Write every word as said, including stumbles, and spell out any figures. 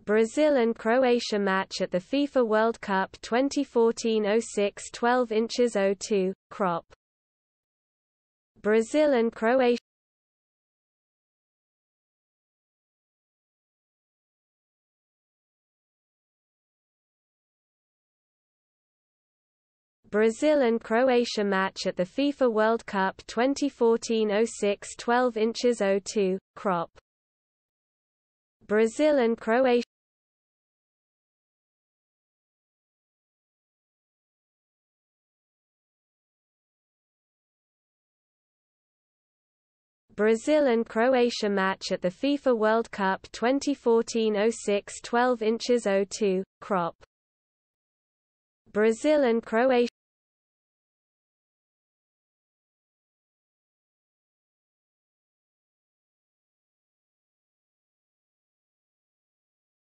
Brazil and Croatia match at the FIFA World Cup twenty fourteen oh six twelve inches oh two, crop. Brazil and Croatia Brazil and Croatia match at the FIFA World Cup twenty fourteen oh six twelve inches oh two, crop. Brazil and Croatia Brazil and Croatia match at the FIFA World Cup twenty fourteen oh six twelve inches oh two, crop. Brazil and Croatia